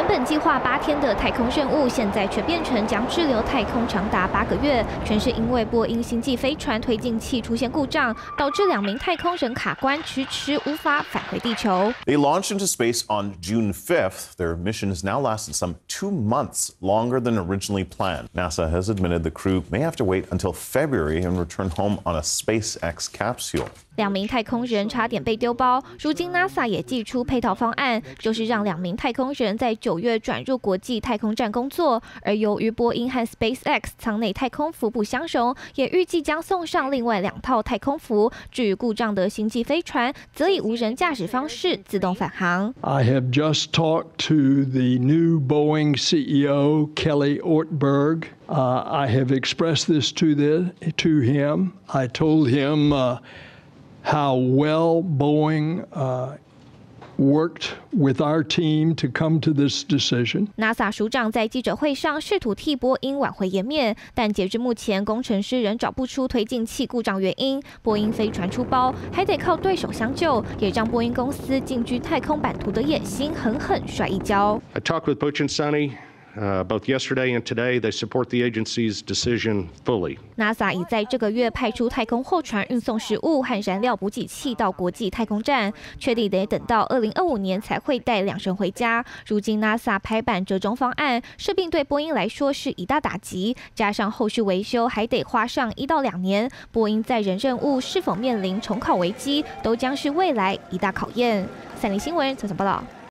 本计划8天的太空任务，现在却变成将滞留太空长达8个月，全是因为波音星际飞船推进器出现故障，导致2名太空人卡关，迟迟无法返回地球。 They launched into space on June 5th. Their mission has now lasted some 2 months, longer than originally planned. NASA has admitted the crew may have to wait until February and return home on a SpaceX capsule. 2名太空人差点被丢包，如今 NASA 也祭出配套方案，就是让2名太空人在9月转入国际太空站工作。而由于波音和 SpaceX 舱内太空服不相容，也预计将送上另外2套太空服。至于故障的星际飞船，则以无人驾驶方式自动返航。 I have just talked to the new Boeing CEO, Kelly Ortberg. I have expressed this to him. I told him how well Boeing worked with our team to come to this decision. NASA 署长在记者会上试图替波音挽回颜面，但截至目前，工程师仍找不出推进器故障原因。波音飞船出包，还得靠对手相救，也让波音公司进军太空版图的野心狠狠摔一跤。 I talked with Butch and Sonny. Both yesterday and today, they support the agency's decision fully. NASA 已在这个月派出太空货船运送食物和燃料补给器到国际太空站，确定得等到2025年才会带2人回家。如今 NASA 拍板折中方案，势必对波音来说是一大打击，加上后续维修还得花上1到2年，波音载人任务是否面临重考危机，都将是未来一大考验。三立新闻采访报道。